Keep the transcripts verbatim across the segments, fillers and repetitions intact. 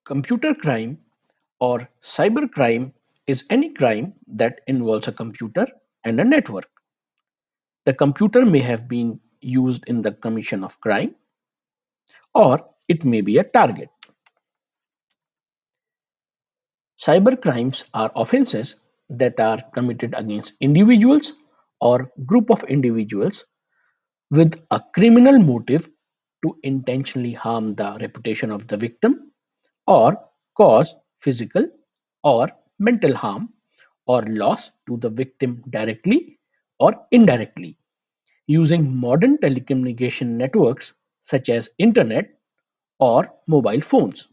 Computer crime or cybercrime is any crime that involves a computer and a network. The computer may have been used in the commission of crime or it may be a target. Cybercrimes are offenses that are committed against individuals or group of individuals with a criminal motive to intentionally harm the reputation of the victim or cause physical or mental harm or loss to the victim directly or indirectly using modern telecommunication networks such as internet or mobile phones.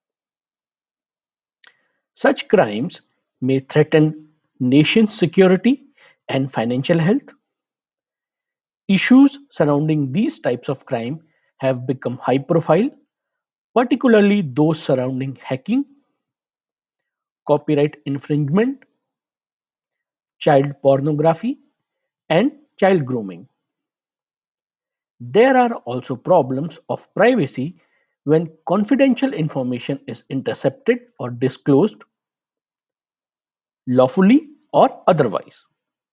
Such crimes may threaten nations' security and financial health. Issues surrounding these types of crime have become high profile, particularly those surrounding hacking, copyright infringement, child pornography, and child grooming. There are also problems of privacy when confidential information is intercepted or disclosed lawfully or otherwise.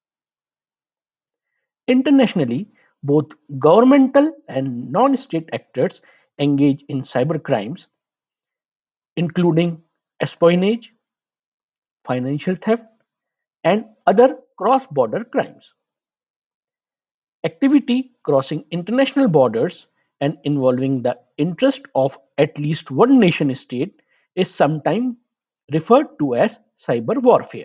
Internationally, both governmental and non state actors engage in cybercrimes, including espionage, financial theft, and other cross border crimes. Activity crossing international borders and involving the interest of at least one nation state is sometimes referred to as cyber warfare.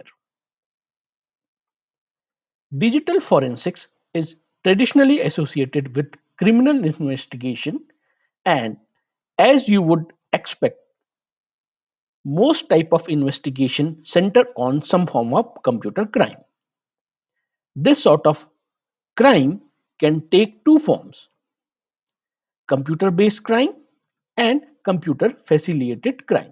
Digital forensics is traditionally associated with criminal investigation and as you would expect most type of investigation center on some form of computer crime. This sort of crime can take two forms: computer based crime and computer facilitated crime.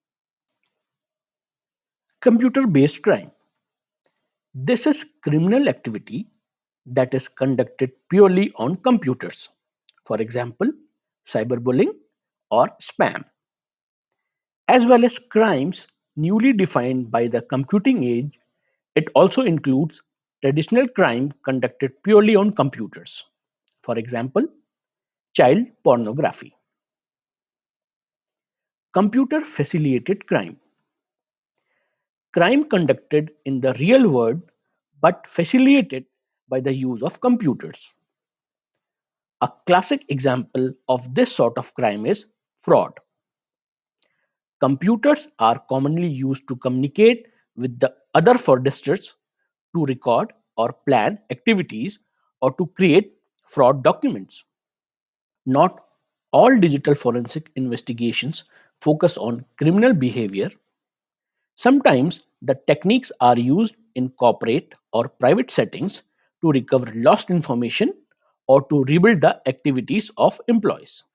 Computer based crime. This is criminal activity that is conducted purely on computers. For example, cyberbullying or spam, as well as crimes newly defined by the computing age. It also includes traditional crime conducted purely on computers. For example, child pornography. Computer facilitated crime. Crime conducted in the real world but facilitated by the use of computers. A classic example of this sort of crime is fraud. Computers are commonly used to communicate with the other fraudsters, to record or plan activities, or to create fraud documents. Not all digital forensic investigations focus on criminal behavior. Sometimes the techniques are used in corporate or private settings to recover lost information or to rebuild the activities of employees.